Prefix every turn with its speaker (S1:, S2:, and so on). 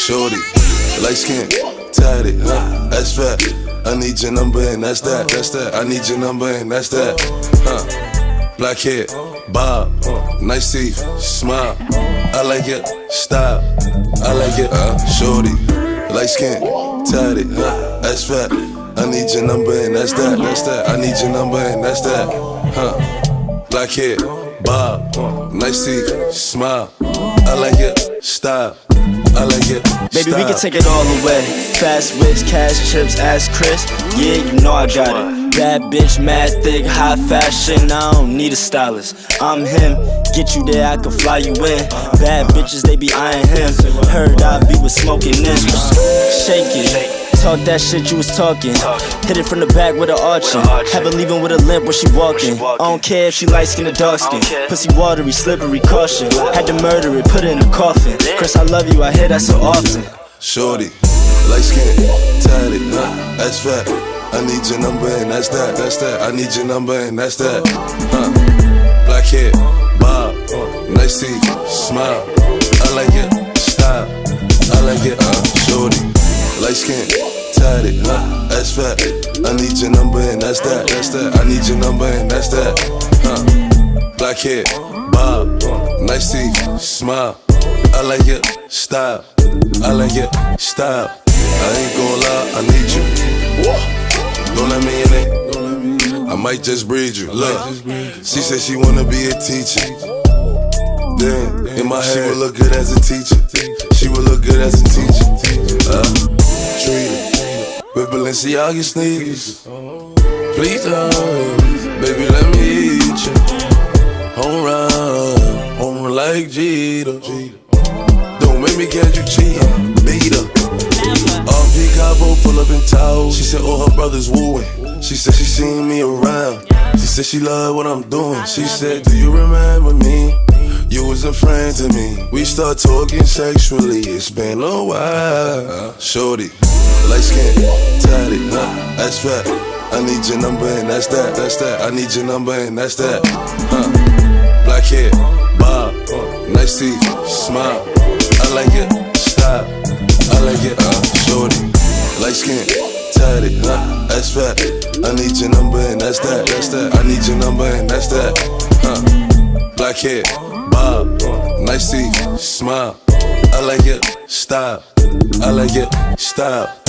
S1: Shorty, light skin, tatted, that's fat. I need your number and that's that. I need your number and that's that. Black hair, bob, nice teeth, smile. I like it, style. I like it, Shorty, light skin, tatted, that's fat. I need your number and that's that. I need your number and that's that. Black hair, bob, nice teeth, smile. I like it, style. I like it,
S2: baby, we can take it all away. Fast whips, cash chips, ass crisp. Yeah, you know I got it. Bad bitch, mad thick, high fashion. I don't need a stylist. I'm him. Get you there, I can fly you in. Bad bitches, they be eyeing him. Heard I be with smoking them. Shake it. Talk that shit you was talking. Hit it from the back with an arching. Have her leaving with a limp when she walking. I don't care if she light skin or dark skin. Pussy watery, slippery, caution. Had to murder it, put it in a coffin. Chris, I love you, I hear that so often.
S1: Shorty, light skin, tatted, that's fat. I need your number and that's that. I need your number and that's that. Black hair, bob, nice teeth, smile. I like it, style. I like it, Shorty, light skin, tatted, that's fat. I need your number and that's that. I need your number and that's that. Black hair, bob, nice teeth, smile. I like it, style. I like it, style. I ain't gon' lie, I need you. Don't let me in it. I might just breed you. Look, she said she wanna be a teacher. Then in my head, she would look good as a teacher. She would look good as a teacher. Treat her with Balenciaga sneakers. Please baby, let me eat you. Home run like Jeter. Don't make me catch you cheating, beat her. RP Cabo pull up in Tahoe. She said all her brothers wooing. She said she seen me around. She said she love what I'm doing. She said, do you remember me? You was a friend to me. We start talking sexually. It's been a while. Shorty, light skin, tatted, that's fat. I need your number and that's that. I need your number and that's that. Black hair, bob, nice teeth, smile. I like it, style. I like it, Shorty, light skin, tatted, that's fat. I need your number and that's that. I need your number and that's that. Black hair, bob, nice teeth, smile. I like it, style. I like it, style.